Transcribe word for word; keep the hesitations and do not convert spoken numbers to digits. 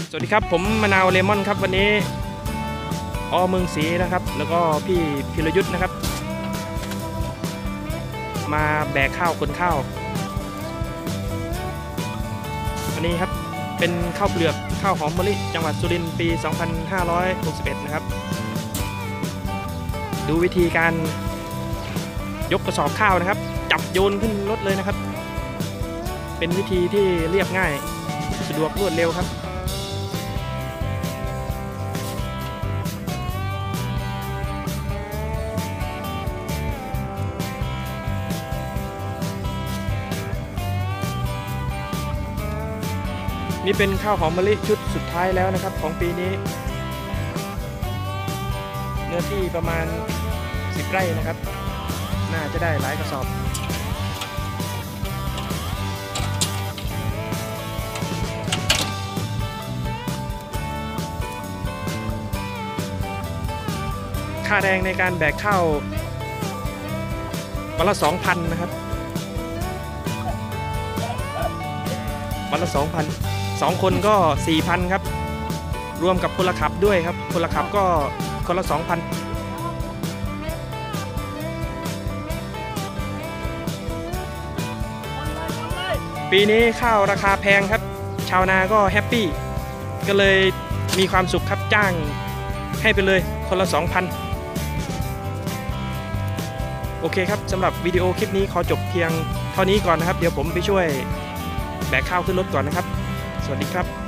สวัสดีครับผมมะนาวเลมอนครับวันนี้อเมืองศรีนะครับแล้วก็พี่พิรยุทธ์นะครับมาแบกข้าวขนข้าวอันนี้ครับเป็นข้าวเปลือกข้าวหอมมะลิจังหวัดสุรินทร์ปี สองพันห้าร้อยหกสิบเอ็ด นะครับดูวิธีการยกกระสอบข้าวนะครับจับโยนขึ้นรถเลยนะครับเป็นวิธีที่เรียบง่ายสะดวกรวดเร็วครับนี่เป็นข้าวหอมมะลิชุดสุดท้ายแล้วนะครับของปีนี้เนื้อที่ประมาณสิบไร่นะครับน่าจะได้หลายกระสอบค่าแรงในการแบกข้าววันละ สองพัน นะครับวันละ สองพันสองคนก็ สี่พัน ครับรวมกับพลขับด้วยครับพลขับก็คนละ สองพัน ปีนี้ข้าวราคาแพงครับชาวนาก็แฮปปี้ก็เลยมีความสุขครับจ้างให้ไปเลยคนละ สองพัน โอเคครับสำหรับวิดีโอคลิปนี้ขอจบเพียงเท่านี้ก่อนนะครับเดี๋ยวผมไปช่วยแบกข้าวขึ้นรถก่อนนะครับสวัสดีครับ